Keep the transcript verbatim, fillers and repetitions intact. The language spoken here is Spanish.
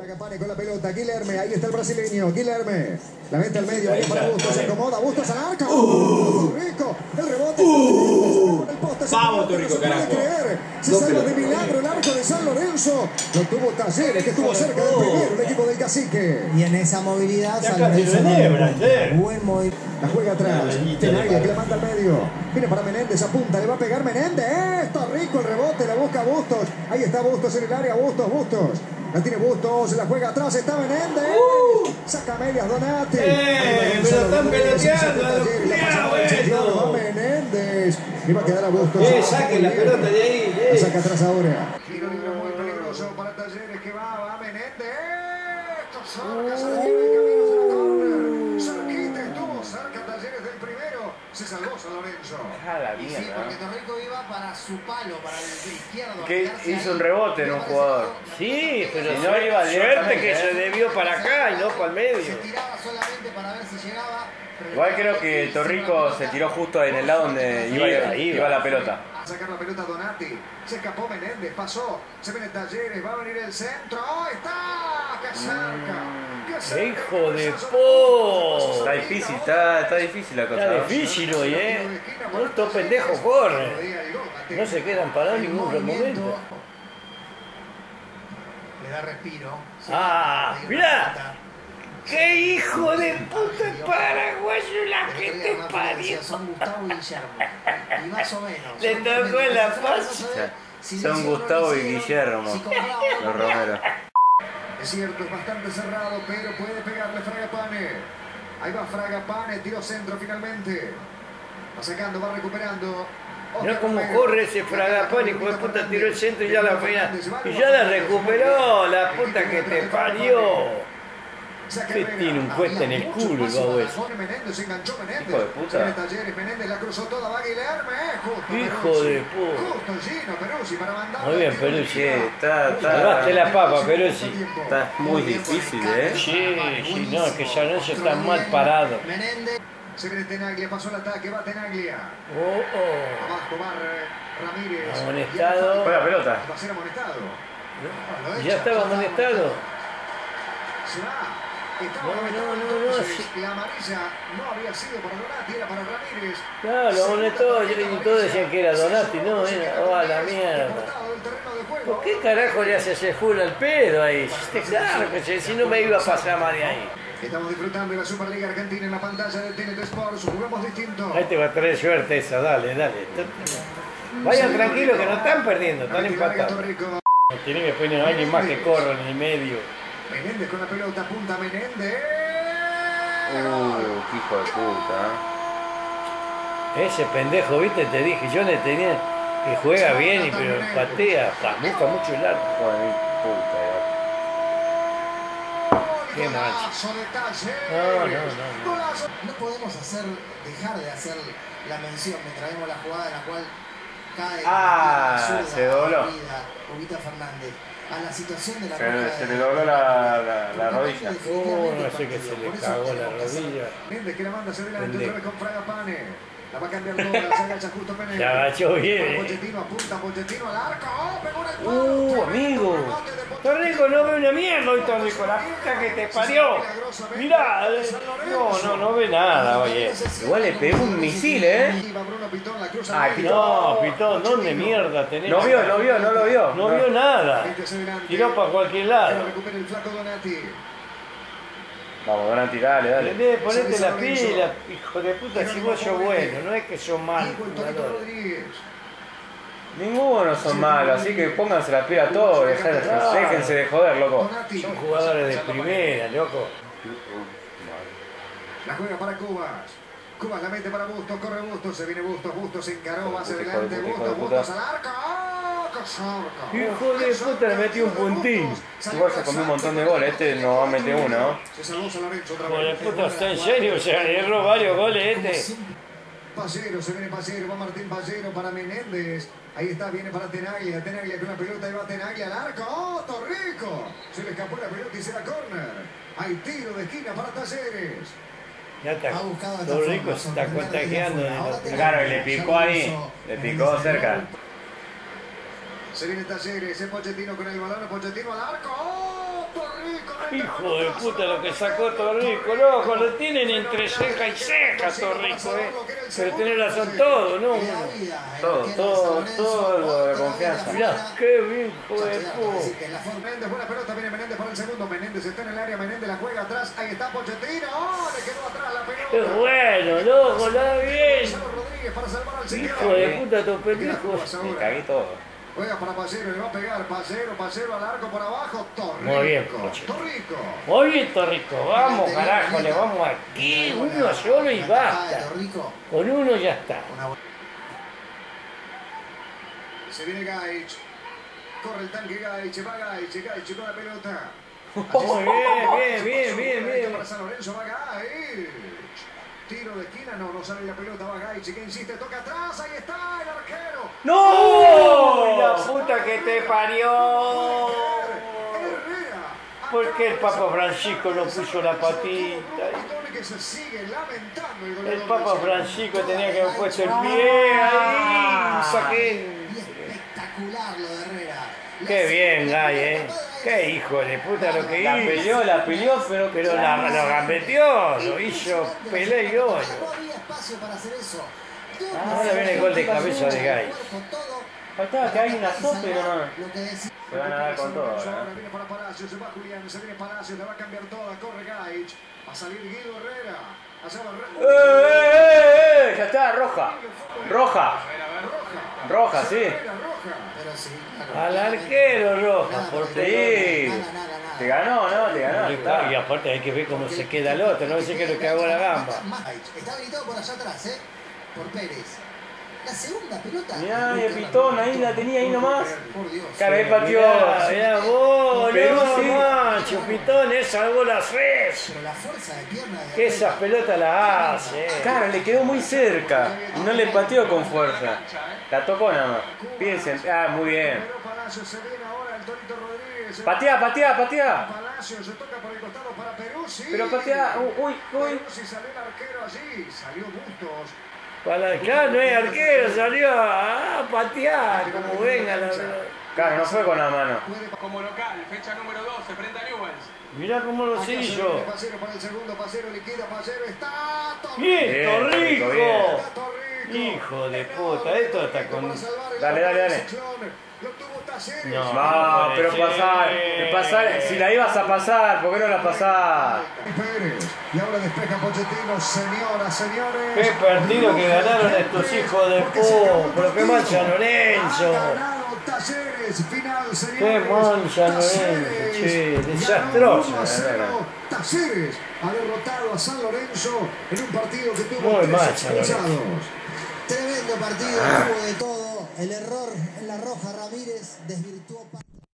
Fragapane con la pelota, Guilherme, ahí está el brasileño, Guilherme, la mete al medio, viene para Bustos, se acomoda, Bustos al arco, ¡uh! Rico, el rebote, ¡uh! El poste, vamos Torrico, no se carajo. puede creer, se salva de milagro el arco de San Lorenzo, lo tuvo Talleres, que estuvo cerca del primero, el equipo del Cacique. Y en esa movilidad, Ya San Lorenzo, buen movimiento. La juega atrás, Tenaglia que la manda al medio, viene para Menéndez, apunta, le va a pegar Menéndez, Torrico, el rebote, la busca Bustos, ahí está Bustos en el área, Bustos, Bustos. La tiene Bustos, se la juega atrás, está Menéndez. Uh, saca medias Donati. ¡Eh! ¡Me lo están peloteando! Va Menéndez. Y va a quedar a Bustos. ¡Eh! ¡Saquen la pelota de ahí! Eh. La saca atrás ahora. Giro libre muy peligroso para Talleres que va, va Menéndez. Cerca, se la lleva el camino de la córner. Cerquita estuvo, cerca Talleres del primero. Se salvó San Lorenzo. Ah, la Y mierda. sí, porque Torrico iba para su palo, para el de izquierdo. Que hizo un rebote en un jugador. Sí, pero Si no iba suerte que directamente, se debió para acá y no para el medio. Se tiraba solamente para ver si llegaba. Igual creo que Torrico se tiró justo en el lado donde iba, Iba, iba iba. la pelota. A sacar la pelota Donati. Se escapó Menéndez, pasó. Se viene Talleres, va a venir el centro. ¡Oh, está! ¡Qué cerca! ¡Qué cerca! ¡Hijo de po! Está difícil, está, está difícil la cosa. Está ¿no? difícil hoy, ¿eh? Estos pendejos corren. No se quedan parados en ningún momento. Le da respiro. ¡Ah! ¡Mirá! ¡Qué hijo de puta paraguayo la que te parió! Son Gustavo y Guillermo. Y más o menos. Le tocó en la paz. Son Gustavo y Guillermo, los romeros. Es cierto, es bastante cerrado, pero puede pegarle Fragapane. Ahí va Fragapane, tiro centro finalmente. Va sacando, va recuperando. Mirá cómo corre ese Fragapane, hijo de puta, tiró el centro y ya la pena. Y ya la recuperó, la puta que te parió. Que tiene un cuesta en el culo el babo ese. Hijo de puta. Hijo de puta. Muy bien, Peruzzi. Sí, está, está, Salvaste la papa, Peruzzi. está muy difícil, ¿eh? Sí, sí, no, es que San Lorenzo está mal parado. Menéndez. Se viene Tenaglia, pasó el ataque, va Tenaglia. Oh, oh. Abajo va Ramírez. Amonestado. Fue la pelota. Va a ser amonestado. Ya estaba amonestado. Se va. Estaba No, no, amonestado, no, no, entonces, sí. la amarilla no había sido para Donati, era para Ramírez. Claro, lo amonestó y todos decían que era Donati, no, era. Oh, a la mierda. ¿Por qué carajo le hace ese full al pedo ahí? Claro que si no me iba a pasar más de ahí. Estamos disfrutando de la Superliga Argentina en la pantalla del T N T Sports. Jugamos distinto. Ahí te va a traer suerte esa, dale, dale. Vayan tranquilos que no están perdiendo, están empatados. No tienen que poner a alguien más que corra en el medio. Menéndez con la pelota, punta Menéndez. Uh, qué hijo de puta. Ese pendejo, viste, te dije, yo le tenía que juega bien, y pero patea, pa, busca mucho el arco. Hijo de mi puta, ya. Qué macho. No, no, no, no. No podemos hacer, dejar de hacer la mención mientras vemos la jugada en la cual cae Ah, zurda, se dobló. Huguita, Huguita Fernández. A la situación de la Se, roja se de- le dobló la, la, la rodilla. Oh, no sé qué se le cagó la rodilla. Menéndez que la manda hacia adelante otra Pendejo. vez con Fragapane. La va a cambiar toda, se agacha justo Menéndez. Se agachó bien. Pochettino apunta, Pochettino al arco. ¡Oh, pegó en el palo! Uh, Tremendo amigo. rebote de Pochettino. Torrico no ve una mierda hoy, Torrico, la puta que te parió. Mirá, eh, no, no, no ve nada, oye. Igual le pegó un misil, ¿eh? Iba Bruno Pitón, la cruza Ah, al medio. No, Pitón, ¿dónde mierda tenés? No vio, no vio, no lo vio. No vio nada. Tiró para cualquier Que lado. recupera el flaco Donati. Vamos, Donati, dale, dale. Tenés, ponete la pila, hijo de puta, si vos sos bueno, no es que sos mal Diego el Torito jugador. Rodríguez. Ninguno son malos, así que pónganse la pila a todos, déjense, déjense de joder, loco. Donati. Son jugadores de primera, loco. La juega para Cubas. Cubas la mete para Bustos, corre Bustos, se viene Bustos, Bustos se encaró, va hacia Hijo de adelante, puta, hijo de Bustos, puta. Bustos al arco. ¡Oh, qué cerca! Hijo de puta, le metió un puntín. Igual se comió un montón de goles, este no va a meter uno, ¿no? Se salvó San Lorenzo otra Hijo de vez. puta, está en serio, o sea, le erró varios goles este. Pallero, se viene Pallero, va Martín Pallero para Menéndez. Ahí está, viene para Tenaglia. Tenaglia con una pelota y va Tenaglia al arco. ¡Oh, Torrico! Se le escapó la pelota y será córner. Hay tiro de esquina para Talleres. Ya está, Ha buscado esta todo rico forma, se está sorprender contagiando. desde de afuera. los- Ahora Claro, y le picó ahí, le picó cerca. Se viene Talleres, es Pochettino con el balón, Pochettino al arco. ¡Oh, Torrico! Hijo de puta lo que sacó Torrico, loco, lo tienen entre ceja y ceja Torrico, eh. Pero tiene razón todo, ¿no? Todo, todo, todo lo de confianza. Mirá, qué bien, hijo de puta. Menéndez, buena pelota, viene Menéndez para el segundo. Menéndez está en el área, Menéndez la juega atrás. Ahí está Pochettino. ¡Oh! Le quedó atrás la pelota. Qué bueno, loco, lo da bien. Gonzalo Rodríguez para salvar al señor. Hijo de puta, tu pendejo. Me cagué todo. Juega para Pacero, le va a pegar Pacero, Pacero al arco por abajo. Torrico. Muy bien, Pochettino. Torrico. Muy bien, Torrico, vamos, carajo, le vamos aquí, uno solo y basta. Con uno ya está. Se viene Gaich. Corre el tanque Gaich, va Gaich, Gaich con la pelota. Muy bien, bien, bien, bien, bien. Para San Lorenzo va Gaich. Tiro de esquina, no, no sale la pelota, va Gaich, que insiste, toca atrás, ahí está el arquero. ¡No! La puta que te parió. Herrera. ¿Por qué el Papa Francisco no puso la patita? Que se sigue lamentando el El goleador Papa del Francisco tenía que haber puesto el pie ahí. Saqué. Espectacular lo de Herrera. Qué bien, Gay, eh. Qué hijo de puta lo que La hizo. peleó, la peleó, pero Pero la, lo gambeteó, lo hizo pelea y hoyo. No había espacio para hacer eso. Ahora viene el gol de cabeza de Gay. faltaba que alguien la sople, pero no. Lo que decía. Se van a dar con todo. Ahora ¿verdad? viene para Palacios, se va Julián, se viene Palacios, la va a cambiar toda, corre Gaich. Va a salir Guido Herrera. Allá va ¡Eh, eh, eh, eh! Ya está, roja. Roja. Roja. Roja, sí. Herrera, roja. Pero sí, claro. Al arquero roja, por Sí. Nada, nada, nada. Te ganó, ¿no? Te ganó. Y está. aparte hay que ver cómo se queda el otro, no sé qué lo que hago la gamba. Está habilitado por allá atrás, ¿eh? Por Pérez. La segunda pelota. Mirá, y el pitón ahí la tenía ahí nomás. Por Dios. Cara, ahí pateó. Mirá, mirá vos, Perú, no, sí. macho, Pitón, esa vos la haces. Pero la fuerza de pierna de Que esas pelotas las hace. Cara, le quedó muy cerca. Y no le pateó con fuerza. La tocó nada más. Piensen. Ah, muy bien. Pero Palacios se viene ahora el Torito Rodríguez. Patea, patea, patea. Palacios se toca por el costado para Perú, sí. Pero patea. Uy, uy. Perú, si salió el arquero allí. Salió Bustos. Para claro, no es arquero, salió a patear, como venga la verdad. Claro, no fue con la mano. Como local, fecha número doce, frente a Newell's. Mirá cómo lo hizo. Pacero para el segundo, Pacero liquida, Pacero está. Torrico. Bien, Bien, Torrico. bien. Está Torrico. Hijo de puta, esto está con... Dale, dale, dale. Lo tuvo Talleres. No. No, pero puede pasar, ser. pasar, si la ibas a pasar, ¿por qué no la pasás? Pérez. Y ahora despeja Pochettino, señoras, señores. Qué partido que ganaron estos hijos de po, pero qué mancha Lorenzo. Ha ganado Talleres, final, señores. Qué mancha Lorenzo, Talleres che, ganó desastroso. uno a cero. Talleres ha derrotado a San Lorenzo en un partido que tuvo Muy tres mancha, expulsados. Tremendo partido, hubo de todo. El error en la roja Ramírez desvirtuó.